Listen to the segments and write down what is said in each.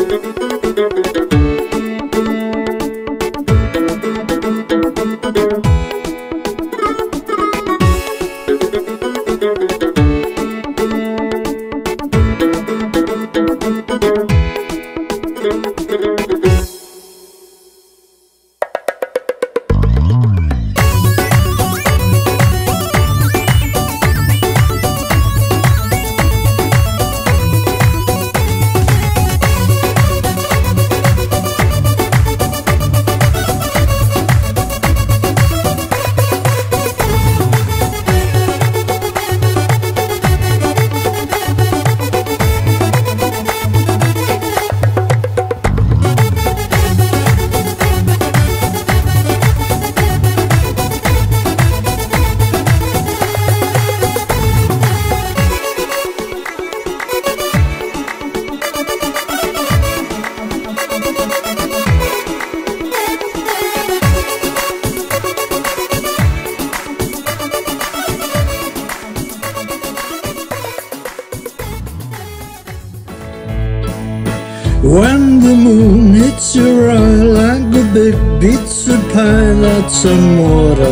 When the moon hits your eye like a big pizza pie, that's some water.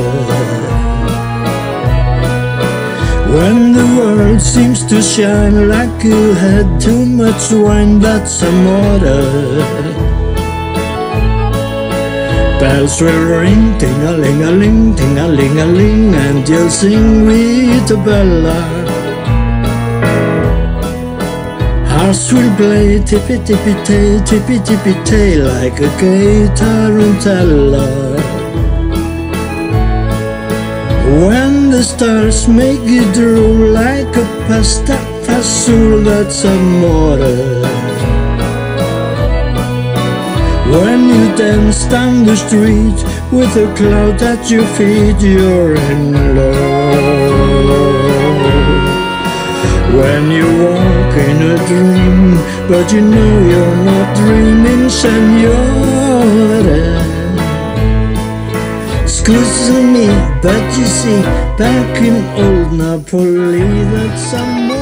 When the world seems to shine like you had too much wine, that's some water. Bells will ring, ting-a-ling-a-ling, ting-a-ling-a-ling, and you'll sing Rita Bella. Hearts will play tippy-tippy-tay, tippy-tippy-tay, like a gay tarantella. When the stars make you drool like a pasta fazool, that's amore. When you dance down the street with a cloud at your feet, you're in love. When you walk in a dream, but you know you're not dreaming, signore. Excuse me, but you see, back in old Napoli, that's some